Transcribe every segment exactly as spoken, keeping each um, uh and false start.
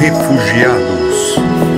refugiados.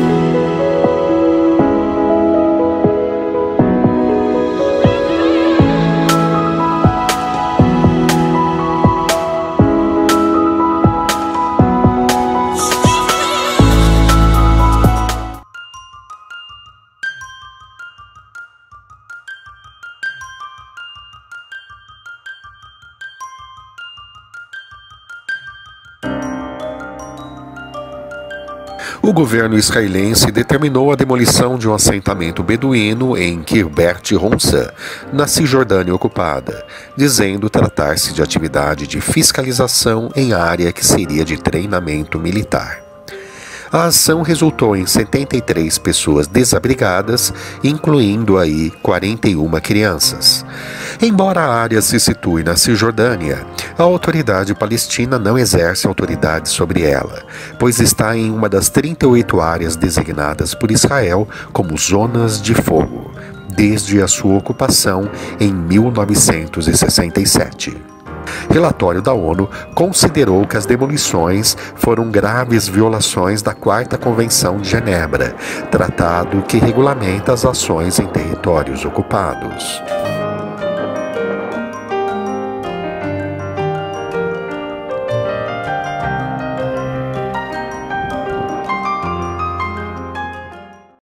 O governo israelense determinou a demolição de um assentamento beduíno em Kirbet Hunsa, na Cisjordânia ocupada, dizendo tratar-se de atividade de fiscalização em área que seria de treinamento militar. A ação resultou em setenta e três pessoas desabrigadas, incluindo aí quarenta e uma crianças. Embora a área se situe na Cisjordânia, a autoridade palestina não exerce autoridade sobre ela, pois está em uma das trinta e oito áreas designadas por Israel como zonas de fogo, desde a sua ocupação em mil novecentos e sessenta e sete. Relatório da ONU considerou que as demolições foram graves violações da Quarta Convenção de Genebra, tratado que regulamenta as ações em territórios ocupados.